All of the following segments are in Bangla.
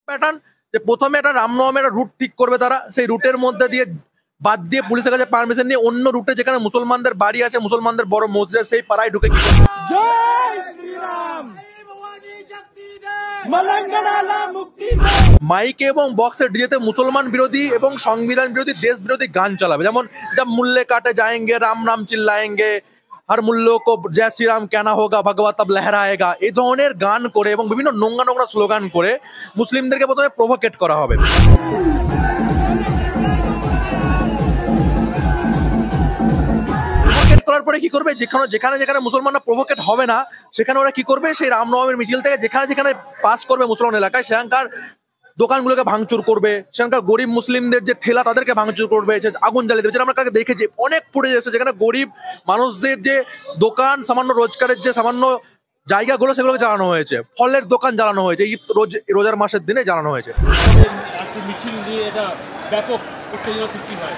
প্যাটার্ন যে প্রথমে একটা রামনবমী একটা রুট ঠিক করবে, তারা সেই রুটের মধ্যে দিয়ে বাদ দিয়ে পুলিশের কাছে পারমিশন নিয়ে অন্য রুটে যেখানে মুসলমানদের বাড়ি আছে, মুসলমানদের বড় মসজিদ, সেই পাড়ায় ঢুকে কি করবে? মাইকে এবং বক্সের ডিজেতে মুসলমান বিরোধী এবং সংবিধান বিরোধী দেশ বিরোধী গান চালাবে, যেমন যা মূল্যে কাটে যাएंगे রাম নাম চিল্লাएंगे, हर मूल्यों को जय श्री राम कहना होगा भगवत अब लहराएगा, এই ধরনের গান করে এবং বিভিন্ন নোংরা নোংরা স্লোগান করে মুসলিমদেরকে প্রথমে প্রভোকেট করা হবে। করার পরে কি করবে, যেখানে যেখানে মুসলমানরা প্রভোকেট হবে না সেখানে ওরা কি করবে, সেই রামনবমীর মিছিল থেকে যেখানে যেখানে পাস করবে মুসলমান এলাকায় সেখানকার দোকানগুলোকে ভাঙচুর করবে, সেখানকার গরিব মুসলিমদের যে ঠেলা তাদেরকে ভাঙচুর করবে, আগুন জ্বালিয়ে দেবে। যেটা আমরা কাছে দেখেছি অনেক পড়ে যাচ্ছে, যেখানে গরিব মানুষদের যে দোকান, সামান্য রোজগারের যে সামান্য জায়গাগুলো সেগুলোকে জ্বালানো হয়েছে, ফলের দোকান জ্বালানো হয়েছে, ঈদ রোজার মাসের দিনে জ্বালানো হয়েছে। মিছিল নিয়ে এটা ব্যাপক উত্তেজনা সৃষ্টি হয়।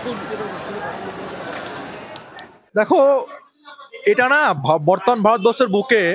দেখো, এটা না বর্তমান ভারতবর্ষের বুকে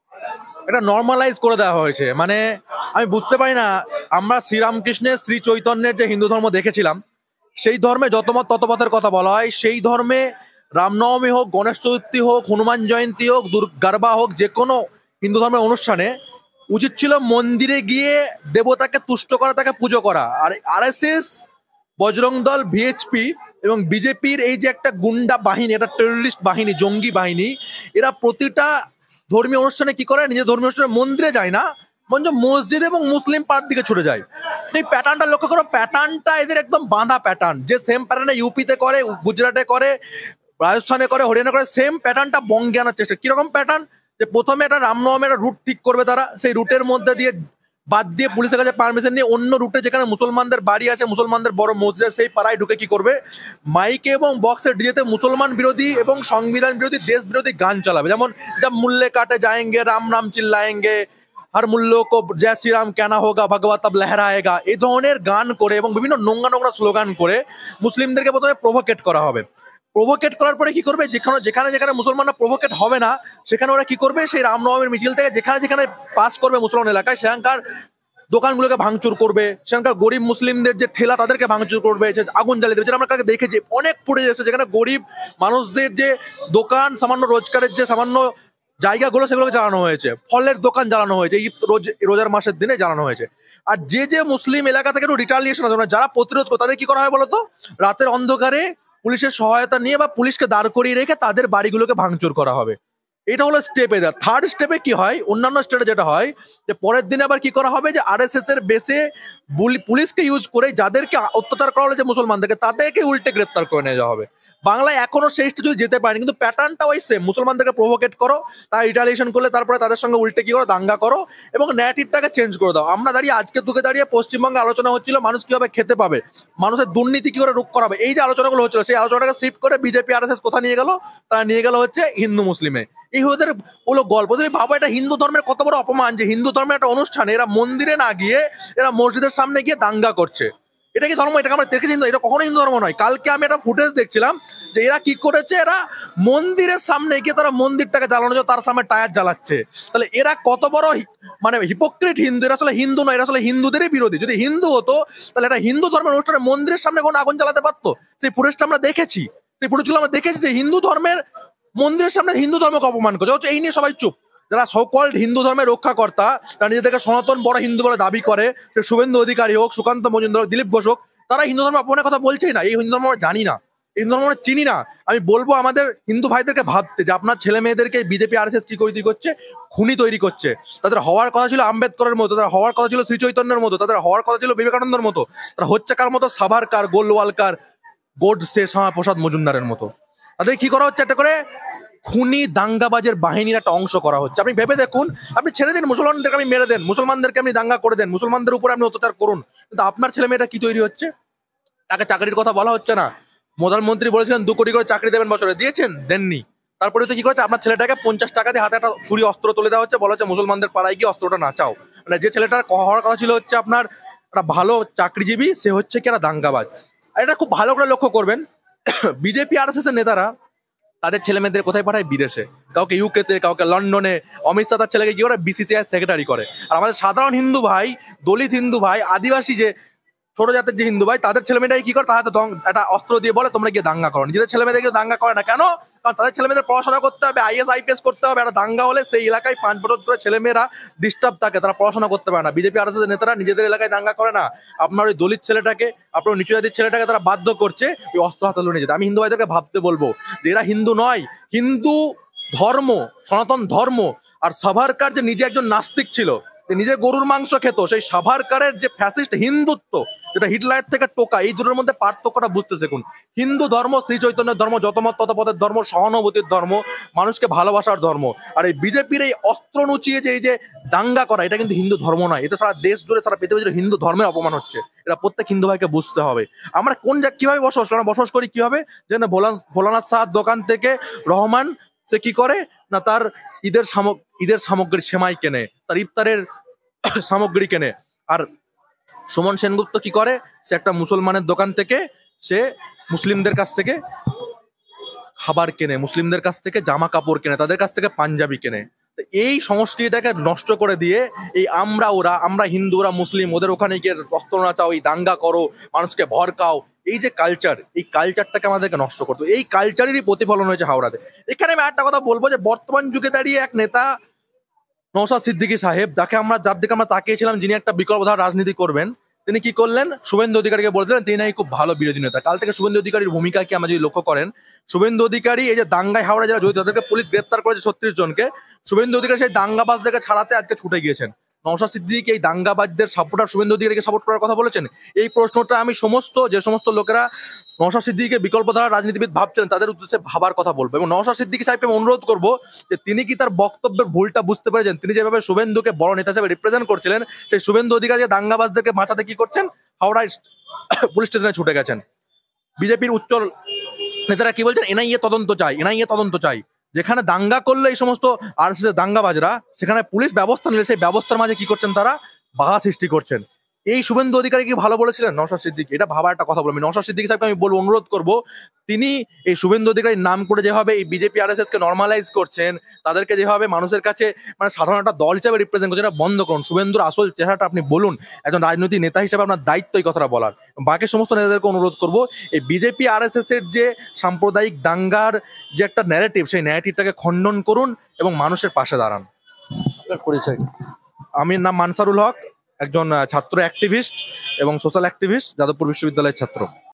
এটা নর্মালাইজ করে দেওয়া হয়েছে। মানে আমি বুঝতে পারি না, আমরা শ্রীরামকৃষ্ণের শ্রী চৈতন্যের যে হিন্দু ধর্ম দেখেছিলাম, সেই ধর্মে যত মত তত পথের কথা বলা হয়। সেই ধর্মে রামনবমী হোক, গণেশ চতুর্থী হোক, হনুমান জয়ন্তী হোক, গারবা হোক, যে কোনো হিন্দু ধর্মের অনুষ্ঠানে উচিত ছিল মন্দিরে গিয়ে দেবতাকে তুষ্ট করা, তাকে পুজো করা। আর আরএসএস, বজরং দল, ভিএইচপি এবং বিজেপির এই যে একটা গুন্ডা বাহিনী, একটা টেররিস্ট বাহিনী, জঙ্গি বাহিনী, এরা প্রতিটা ধর্মীয় অনুষ্ঠানে কি করে, নিজের ধর্মীয় অনুষ্ঠানে মন্দিরে যায় না, বরঞ্চ মসজিদ এবং মুসলিম পাড়ার দিকে ছুটে যায়। এই প্যাটার্নটা লক্ষ্য করো, প্যাটার্নটা এদের একদম বাঁধা প্যাটার্ন। যে সেম প্যাটার্নে ইউপিতে করে, গুজরাটে করে, রাজস্থানে করে, হরিয়ানা করে, সেম প্যাটার্নটা বঙ্গে আনার চেষ্টা। কিরকম প্যাটার্ন, যে প্রথমে একটা রামনবমী একটা রুট ঠিক করবে, তারা সেই রুটের মধ্যে দিয়ে বাদ দিয়ে পুলিশের কাছে পারমিশন নিয়ে অন্য রুটে যেখানে মুসলমানদের বাড়ি আছে, মুসলমানদের বড় মসজিদ, সেই পাড়ায় ঢুকে কি করবে, মাইকে এবং বক্সের ডিজেতে মুসলমান বিরোধী এবং সংবিধান বিরোধী দেশ বিরোধী গান চালাবে, যেমন যা মূল্যে কাটে যাएंगे রাম নাম চিল্লাएंगे, हर मूल्यों को जय श्री राम कहना होगा भगवत अब लहराएगा, এই ধরনের গান করে এবং বিভিন্ন নোংরা নোংরা স্লোগান করে মুসলিমদেরকে প্রথমে প্রভোকেট করা হবে। প্রভোকেট করার পরে কি করবে, যেখানে যেখানে মুসলমানরা প্রভোকেট হবে না সেখানে ওরা কি করবে, সেই রামনবমীর মিছিল থেকে যেখানে যেখানে পাস করবে মুসলমান এলাকায় সেখানকার দোকানগুলোকে ভাঙচুর করবে, সেখানকার গরিব মুসলিমদের যে ঠেলা তাদেরকে ভাঙচুর করবে, আগুন জ্বালিয়ে দেবে। যেটা আমরা কাছে দেখেছি অনেক পড়ে যাচ্ছে, যেখানে গরিব মানুষদের যে দোকান, সামান্য রোজগারের যে সামান্য জায়গাগুলো সেগুলোকে জ্বালানো হয়েছে, ফলের দোকান জ্বালানো হয়েছে, ঈদ রোজার মাসের দিনে জ্বালানো হয়েছে। আর যে মুসলিম এলাকা থেকে একটু রিটালিয়েশন আছে, যারা প্রতিরোধ করে, তাদের কি করা হয় বলতো, রাতের অন্ধকারে পুলিশের সহায়তা নিয়ে বা পুলিশকে দাঁড় করিয়ে রেখে তাদের বাড়িগুলোকে ভাঙচুর করা হবে। এটা হলো স্টেপ। এদের থার্ড স্টেপে কি হয়, অন্যান্য স্টেটে যেটা হয়, যে পরের দিনে আবার কি করা হবে, যে আরএসএস এর বেসে পুলিশকে ইউজ করে যাদেরকে অত্যাচার করা হয়েছে মুসলমানদেরকে, তাদেরকে উল্টে গ্রেপ্তার করে নিয়ে যাওয়া হবে। বাংলায় এখনো সেই স্টেজে যেতে পারেনি, কিন্তু প্যাটার্নটা ওই সেম। মুসলমানদেরকে প্রভোকেট করো, তারা রিটালিয়েশন করলে তারপরে তাদের সঙ্গে উল্টে কি করো, দাঙ্গা করো এবং ন্যারেটিভটাকে চেঞ্জ করে দাও। আমরা দাঁড়িয়ে আজকে দুকে দাঁড়িয়ে পশ্চিমবঙ্গে আলোচনা হচ্ছিল মানুষ কিভাবে খেতে পাবে, মানুষের দুর্নীতি কি করে রোধ করাবে, এই যে আলোচনাগুলো হচ্ছিল, সেই আলোচনাটাকে শিফট করে বিজেপি আরএসএস কোথা নিয়ে গেল, তারা নিয়ে গেল হচ্ছে হিন্দু মুসলিমে। এই ওদের হলো গল্প। তুমি ভাবো, এটা হিন্দু ধর্মের কত বড় অপমান, যে হিন্দু ধর্মের একটা অনুষ্ঠানে এরা মন্দিরে না গিয়ে এরা মসজিদের সামনে গিয়ে দাঙ্গা করছে। এটা কি ধর্ম? এটাকে আমরা দেখেছি, এটা কখনো হিন্দু ধর্ম নয়। কালকে আমি একটা ফুটেজ দেখছিলাম যে এরা কি করেছে, এরা মন্দিরের সামনে গিয়ে তারা মন্দিরটাকে জ্বালানো যায়, তার সামনে টায়ার জ্বালাচ্ছে। তাহলে এরা কত বড় মানে হিপোক্রিট হিন্দু। এরা আসলে হিন্দু নয়, এরা আসলে হিন্দুদেরই বিরোধী। যদি হিন্দু হতো তাহলে এটা হিন্দু ধর্মের অনুষ্ঠানে মন্দিরের সামনে কোনো আগুন জ্বালাতে পারতো? সেই ফুটেজটা আমরা দেখেছি, সেই ফুটেজগুলো আমরা দেখেছি যে হিন্দু ধর্মের মন্দিরের সামনে হিন্দু ধর্মকে অপমান করছে। হচ্ছে এই নিয়ে সবাই চুপ। যারা সকল্ড হিন্দু ধর্মের রক্ষাকর্তা, তারা নিজেদেরকে সনাতন বড় হিন্দু বলে দাবি করে, সে শুভেন্দু অধিকারী হোক, সুকান্ত মজুমদার হোক, দিলীপ ঘোষ হোক, তারা হিন্দু ধর্মের অপমানের কথা বলছেই না। এই হিন্দু ধর্ম আমরা জানি না, এই হিন্দু ধর্ম আমরা চিনি না। আমি বলবো আমাদের হিন্দু ভাইদেরকে ভাবতে, যে আপনার ছেলে মেয়েদেরকে বিজেপি আরএসএস কি তৈরি করছে, খুনি তৈরি করছে। তাদের হওয়ার কথা ছিল আম্বেদকরের মতো, তাদের হওয়ার কথা ছিল শ্রী চৈতন্যের মতো, তাদের হওয়ার কথা ছিল বিবেকানন্দের মতো। তারা হচ্ছে কার মতো, সাভারকার, গোলওয়ালকার, গোডসে, শ্যামাপ্রসাদ মজুমদারের মতো। তাদের কি করা হচ্ছে, একটা করে খুনি দাঙ্গাবাজের বাহিনীর একটা অংশ করা হচ্ছে। আপনি ভেবে দেখুন, আপনি ছেড়ে দিন মুসলমানদেরকে, আপনি মেরে দেন মুসলমানদেরকে, আপনি দাঙ্গা করে দেন, মুসলমানদের উপরে আপনি অত্যাচার করুন, কিন্তু আপনার ছেলে মেয়েটা কি তৈরি হচ্ছে? তাকে চাকরির কথা বলা হচ্ছে না। প্রধানমন্ত্রী বলেছিলেন 2 কোটি করে চাকরি দেবেন বছরে, দিয়েছেন? দেননি। তারপরে তো কি করেছে, আপনার ছেলেটাকে 50 টাকা দিয়ে হাতে একটা ছুরি অস্ত্র তুলে দেওয়া হচ্ছে, বলা হচ্ছে মুসলমানদের পাড়ায় গিয়ে অস্ত্রটা নাচাও। মানে যে ছেলেটার হওয়ার কথা ছিল হচ্ছে আপনার একটা ভালো চাকরিজীবী, সে হচ্ছে কি একটা দাঙ্গাবাজ। আর এটা খুব ভালো করে লক্ষ্য করবেন, বিজেপি আরএসএস এর নেতারা তাদের ছেলে মেয়েদের কোথায় পাঠায়, বিদেশে। কাউকে ইউকেতে, কাউকে লন্ডনে। অমিত শাহ তার ছেলেকে কি করে, বিসিসিআই সেক্রেটারি করে। আর আমাদের সাধারণ হিন্দু ভাই, দলিত হিন্দু ভাই, আদিবাসী যে ছোট জাতের যে হিন্দু ভাই, তাদের ছেলে মেয়েরাই কি করে, তার হাতে একটা অস্ত্র দিয়ে বলে তোমরা গিয়ে দাঙ্গা করো। নিজেদের ছেলে মেয়েদের দাঙ্গা করে না কেন? কারণ তাদের ছেলে মেয়েদের পড়াশোনা করতে হবে, আইএস আইপিএস করতে হবে। একটা দাঙ্গা হলে সেই এলাকায় 5 বছর ধরে ছেলে মেয়েরা ডিস্টার্ব থাকে, তারা পড়াশোনা করতে পারে না। বিজেপি আরএসএস নেতারা নিজেদের এলাকায় দাঙ্গা করে না, আপনার ওই দলিত ছেলেটাকে, আপনার নিচু জাতির ছেলেটাকে তারা বাধ্য করছে ওই অস্ত্র হাতে নিয়ে যেতে। আমি হিন্দু ভাইদেরকে ভাবতে বলবো যে এরা হিন্দু নয়, হিন্দু ধর্ম, সনাতন ধর্ম। আর সাভারকার যে নিজে একজন নাস্তিক ছিল, যে নিজে গরুর মাংস খেত, সেই সাভারকারের যে ফ্যাসিস্ট হিন্দুত্ব, যেটা হিটলার থেকে টোকা, এই দুটোর মধ্যে পার্থক্যটা বুঝতে শিখুন। হিন্দু ধর্ম শ্রী চৈতন্যের ধর্ম, যতমত ততপথের ধর্ম, সহানুভূতির ধর্ম, মানুষকে ভালোবাসার ধর্ম। আর এই বিজেপির এই অস্ত্র নুচিয়ে যে এই যে দাঙ্গা করা, এটা কিন্তু হিন্দু ধর্ম নয়। এটা সারা দেশ জুড়ে, সারা পৃথিবী জুড়ে হিন্দু ধর্মের অপমান হচ্ছে। এটা প্রত্যেক হিন্দু ভাইকে বুঝতে হবে। আমরা কোন কিভাবে বসবাস করি, আমরা বসবাস করি কিভাবে, যেন ভোলানাথ সাহার দোকান থেকে রহমান সে কি করে না, তার ঈদের সামগ্রী সেমাই কেনে, তার ইফতারের সামগ্রী কেনে। আর সুমন সেনগুপ্ত কি করে, সে একটা মুসলমানের দোকান থেকে সে মুসলিমদের কাছ থেকে খাবার কেনে, মুসলিমদের কাছ থেকে জামা কাপড় কেনে, তাদের কাছ থেকে পাঞ্জাবি কেনে। তো এই সংস্কৃতিটাকে নষ্ট করে দিয়ে এই আমরা হিন্দু, ওরা মুসলিম, ওদের ওখানে গিয়ে অস্ত্র নাচাও, এই দাঙ্গা করো, মানুষকে ভরকাও, এই যে কালচার, এই কালচারটাকে আমাদেরকে নষ্ট করতে হবে। এই কালচারেরই প্রতিফলন হয়েছে হাওড়াতে। এখানে আমি একটা কথা বলবো যে বর্তমান যুগে দাঁড়িয়ে এক নেতা নওশাদ সিদ্দিকী সাহেব, যার দিকে আমরা তাকিয়েছিলাম, যিনি একটা বিকল্প ধারা রাজনীতি করবেন, তিনি কি করলেন, শুভেন্দু অধিকারীকে বলেছিলেন তিনি নাকি খুব ভালো বিরোধী নেতা। কাল থেকে শুভেন্দু অধিকারীর ভূমিকা কি আমরা যদি লক্ষ্য করেন, শুভেন্দু অধিকারী এই যে দাঙ্গায় হাওড়া যারা জড়িত, তাদেরকে পুলিশ গ্রেপ্তার করেছে 36 জনকে। শুভেন্দু অধিকারী সেই দাঙ্গাবাজদেরকে ছাড়াতে আজকে ছুটে গিয়েছেন। নওশাদ সিদ্দিকী এই দাঙ্গাবাজদের সাপোর্টার শুভেন্দু অধিকারীকে সাপোর্ট করার কথা বলেছেন। এই প্রশ্নটা আমি যে সমস্ত লোকেরা নওশাদ সিদ্দিকীকে বিকল্প ধারা রাজনীতিবিদ ভাবছেন, তাদের উদ্দেশ্যে ভাবার কথা বলবো। এবং নওশাদ সিদ্দিকী সাহেবকে আমি অনুরোধ করবো যে তিনি কি তার বক্তব্যের ভুলটা বুঝতে পেরেছেন। তিনি যেভাবে শুভেন্দুকে বড় নেতা হিসেবে রিপ্রেজেন্ট করছিলেন, সেই শুভেন্দু অধিকারী দাঙ্গাবাজদেরকে বাঁচাতে কি করছেন, হাওড়ায় পুলিশ স্টেশনে ছুটে গেছেন। বিজেপির উচ্চ নেতারা কি বলছেন, এনআইএ তদন্ত চাই, এনআইএ তদন্ত চাই। যেখানে দাঙ্গা করলে এই সমস্ত আরএসএস দাঙ্গাবাজরা, সেখানে পুলিশ ব্যবস্থা নিলে সেই ব্যবস্থার মাঝে কি করছেন, তারা বাধা সৃষ্টি করছেন। এই শুভেন্দু অধিকারী কি ভালো বলেছিলেন নওশাদ সিদ্দিকী? এটা ভাবার একটা কথা বলবো। নওশাদ সিদ্দিকী সাহেবকে আমি বলবো, অনুরোধ করবো, তিনি এই শুভেন্দু অধিকারীর নাম করে যেভাবে এই বিজেপি আরএসএস কে নর্মালাইজ করছেন, তাদেরকে যেভাবে মানুষের কাছে মানে সাধারণ একটা দল হিসেবে রিপ্রেজেন্ট করছেন, এটা বন্ধ করুন। শুভেন্দুর আসল চেহারাটা আপনি বলুন, একজন রাজনৈতিক নেতা হিসেবে আপনার দায়িত্ব এই কথাটা বলার। বাকি সমস্ত নেতাদেরকে অনুরোধ করবো, এই বিজেপি আরএসএস এর যে সাম্প্রদায়িক দাঙ্গার যে একটা ন্যারেটিভ, সেই ন্যারেটিভটাকে খণ্ডন করুন এবং মানুষের পাশে দাঁড়ান। পরিচয়। আমি নাম মানসারুল হক, একজন ছাত্র অ্যাক্টিভিস্ট এবং সোশ্যাল অ্যাক্টিভিস্ট, যাদবপুর বিশ্ববিদ্যালয়ের ছাত্র।